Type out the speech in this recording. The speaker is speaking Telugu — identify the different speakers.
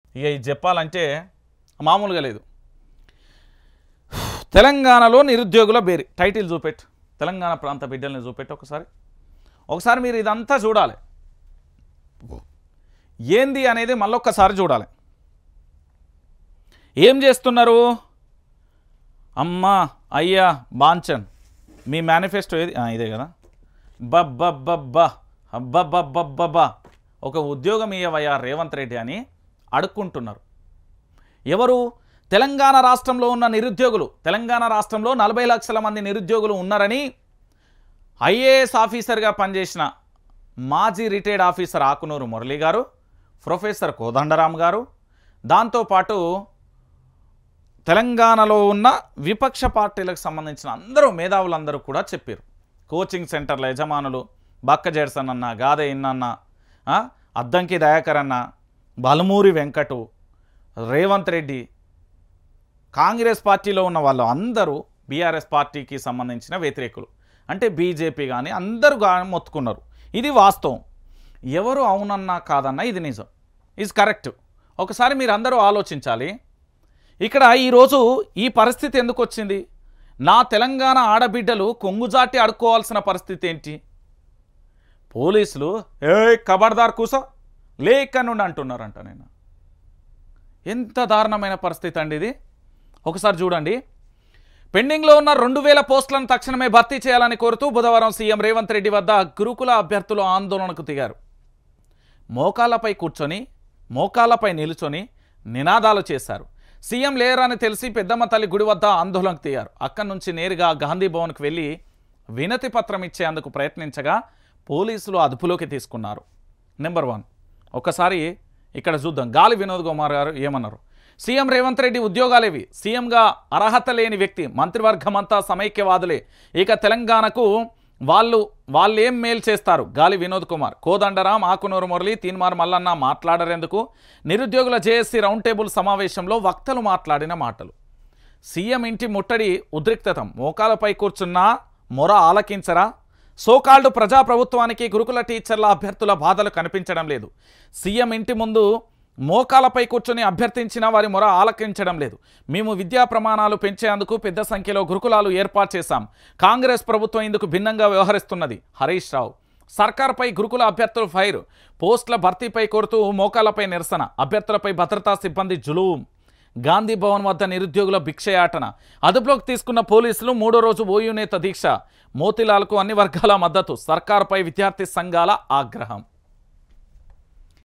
Speaker 1: ఇక ఇది చెప్పాలంటే మామూలుగా లేదు. తెలంగాణలో నిరుద్యోగుల బేరి టైటిల్ చూపెట్టు, తెలంగాణ ప్రాంత బిడ్డల్ని చూపెట్టు ఒకసారి మీరు ఇదంతా చూడాలి. ఏంది అనేది మళ్ళొక్కసారి చూడాలి. ఏం చేస్తున్నారు? అమ్మా అయ్యా బాంచన్ మీ మేనిఫెస్టో ఏది? ఇదే కదా. అబ్బబ్బబ్బబ్బా ఒక ఉద్యోగం ఇయ్యవయ్యా రేవంత్ రెడ్డి అని అడుక్కుంటున్నారు. ఎవరు? తెలంగాణ రాష్ట్రంలో ఉన్న నిరుద్యోగులు. తెలంగాణ రాష్ట్రంలో 40 లక్షల మంది నిరుద్యోగులు ఉన్నారని ఐఏఎస్ ఆఫీసర్గా పనిచేసిన మాజీ రిటైర్డ్ ఆఫీసర్ ఆకునూరు మురళి గారు, ప్రొఫెసర్ కోదండరామ్ గారు, దాంతోపాటు తెలంగాణలో ఉన్న విపక్ష పార్టీలకు సంబంధించిన అందరూ మేధావులందరూ కూడా చెప్పారు. కోచింగ్ సెంటర్ల యజమానులు బక్క జెడ్సన్ అన్న, గాదే ఇన్నన్న, అద్దంకి దయాకర్ అన్న, బలమూరి వెంకటు, రేవంత్ రెడ్డి, కాంగ్రెస్ పార్టీలో ఉన్న వాళ్ళు అందరూ బీఆర్ఎస్ పార్టీకి సంబంధించిన వ్యతిరేకులు, అంటే బీజేపీ కానీ అందరూ మొత్తుకున్నారు. ఇది వాస్తవం. ఎవరు అవునన్నా కాదన్నా ఇది నిజం, ఈజ్ కరెక్ట్. ఒకసారి మీరు అందరూ ఆలోచించాలి. ఇక్కడ ఈరోజు ఈ పరిస్థితి ఎందుకు వచ్చింది? నా తెలంగాణ ఆడబిడ్డలు కొంగుజాటి అడుక్కోవాల్సిన పరిస్థితి ఏంటి? పోలీసులు ఖబర్దార్ కూసో లేక నుండి అంటున్నారంట. నేను ఎంత దారుణమైన పరిస్థితి అండి ఇది. ఒకసారి చూడండి. పెండింగ్లో ఉన్న 2000 పోస్టులను తక్షణమే భర్తీ చేయాలని కోరుతూ బుధవారం సీఎం రేవంత్ రెడ్డి వద్ద గురుకుల అభ్యర్థులు ఆందోళనకు దిగారు. మోకాళ్ళపై కూర్చొని మోకాళ్ళపై నిలుచొని నినాదాలు చేశారు. సీఎం లేరని తెలిసి పెద్దమ్మ తల్లి గుడి వద్ద ఆందోళనకు దిగారు. అక్కడి నుంచి నేరుగా గాంధీ భవన్కు వెళ్ళి వినతి పత్రం ఇచ్చేందుకు ప్రయత్నించగా పోలీసులు అదుపులోకి తీసుకున్నారు. నెంబర్ 1 ఒకసారి ఇక్కడ చూద్దాం. గాలి వినోద్ కుమార్ గారు ఏమన్నారు? సీఎం రేవంత్ రెడ్డి ఉద్యోగాలేవి, సీఎంగా అర్హత లేని వ్యక్తి, మంత్రివర్గమంతా సమైక్యవాదులే, ఇక తెలంగాణకు వాళ్ళేం మేలు చేస్తారు? గాలి వినోద్ కుమార్. కోదండరాం, ఆకునూరు మురళి, తీన్మార్ మల్లన్న మాట్లాడరెందుకు? నిరుద్యోగుల జేఏసీ రౌండ్ టేబుల్ సమావేశంలో వక్తలు మాట్లాడిన మాటలు. సీఎం ఇంటి ముట్టడి ఉద్రిక్తతం, మోకాలపై కూర్చున్నా మొర ఆలకించరా? సోకాల్డ్ ప్రజాప్రభుత్వానికి గురుకుల టీచర్ల అభ్యర్థుల బాధలు కనిపించడం లేదు. సీఎం ఇంటి ముందు మోకాలపై కూర్చొని అభ్యర్థించిన వారి మొర ఆలకించడం లేదు. మేము విద్యా ప్రమాణాలు పెంచేందుకు పెద్ద సంఖ్యలో గురుకులాలు ఏర్పాటు చేశాం. కాంగ్రెస్ ప్రభుత్వం ఇందుకు భిన్నంగా వ్యవహరిస్తున్నది. హరీష్ రావు. సర్కార్పై గురుకుల అభ్యర్థులు ఫైర్, పోస్టుల భర్తీపై కోరుతూ మోకాలపై నిరసన, అభ్యర్థులపై భద్రతా సిబ్బంది జులుం. గాంధీ భవన్ వద్ద నిరుద్యోగుల భిక్షయాటన, అదుపులోకి తీసుకున్న పోలీసులు 3వ రోజు ఓయూనేత దీక్ష. మోతిలాల్కు అన్ని వర్గాల మద్దతు, సర్కార్పై విద్యార్థి సంఘాల ఆగ్రహం.